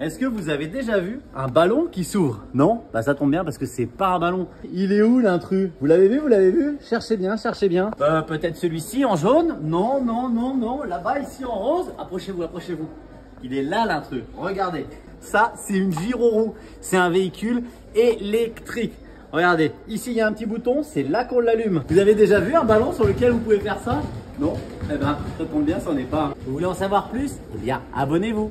Est-ce que vous avez déjà vu un ballon qui s'ouvre? Non? Bah ça tombe bien parce que c'est pas un ballon. Il est où l'intrus? Vous l'avez vu? Vous l'avez vu? Cherchez bien, cherchez bien. Peut-être celui-ci en jaune? Non, non, non, non. Là-bas, ici en rose. Approchez-vous, approchez-vous. Il est là l'intrus. Regardez. Ça, c'est une gyroroue. C'est un véhicule électrique. Regardez, ici il y a un petit bouton, c'est là qu'on l'allume. Vous avez déjà vu un ballon sur lequel vous pouvez faire ça? Non? Eh ben, ça tombe bien, c'en est pas un. Vous voulez en savoir plus? Eh bien, abonnez-vous.